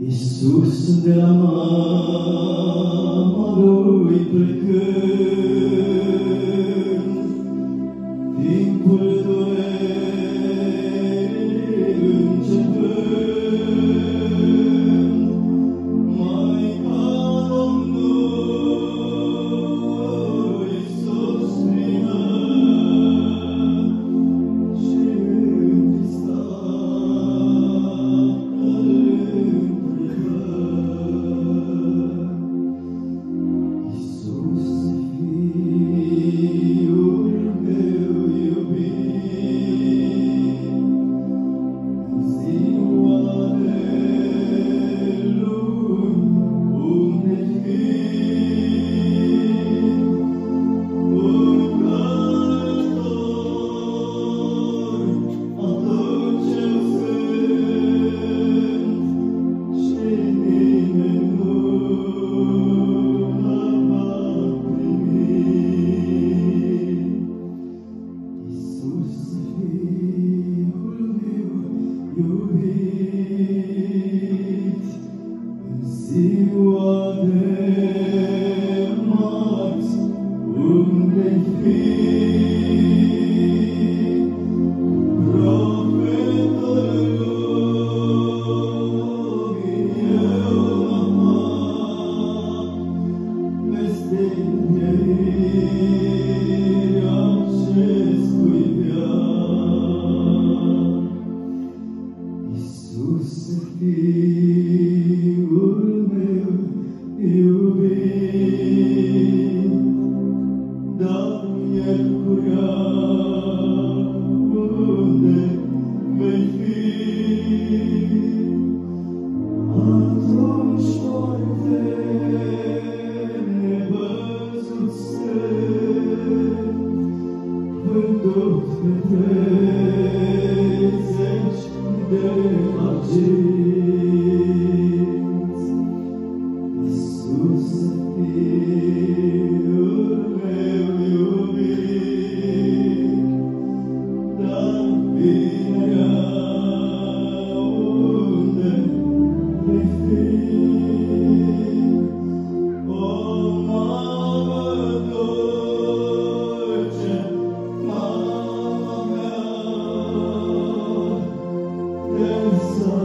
Iisus de la mama lui plecând, timpul durerii începând, Maica Domnului Iisus strigă și întristată întrebă: Iisus, Fiul meu iubit, în ziua de luni unde-i fi, un călător atunci eu sunt și nimeni nu mă va primi. Iisus, Fiul meu iubit, în ziua de marți unde-i fi, profetul lumii eu am peste învierirea ce scuipea. Iisus, Fiul meu iubit, dar miercurea unde vei fi, atunci foarte nevăzut sunt, vândut pe 30 de arginți. Iisus, Fiul meu iubit, dar vinerea unde vei fi, o mamă dulce, mama mea, te-ți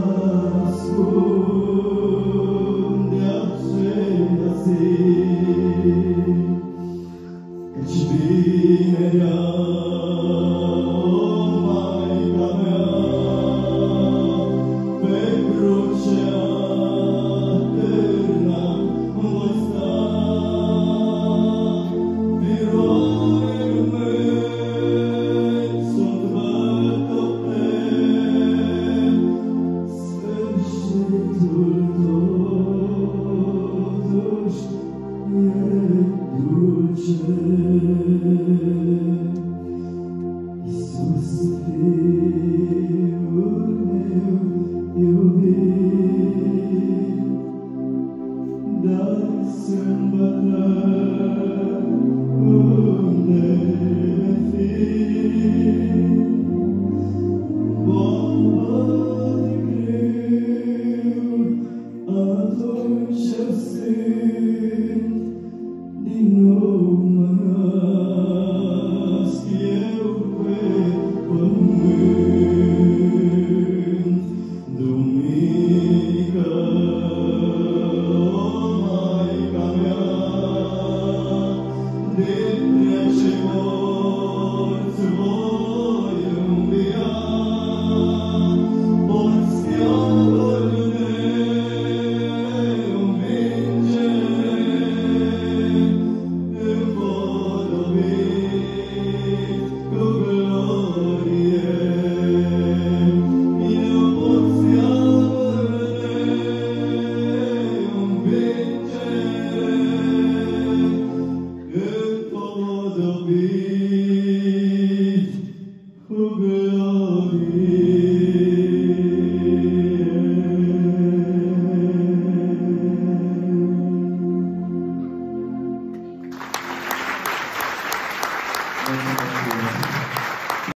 ascunde aceea zi, căci vinerea, o Maica mea, pe crucea târnă voi sta, miroare în mâini sunt bătăteni, sfârșitul totuși e dulce. Iisus, Fiul meu iubit, dar sâmbătă unde vei fi, bombă de greu, atunci eu sunt, din nou mă nasc eu pe pământ. Duminică, o Maica mea, dintre cei morți voi învia, porți diavolul neînvingere, împodobit cu glorie. Eu porți diavolul neînvingere, împodobit cu glorie.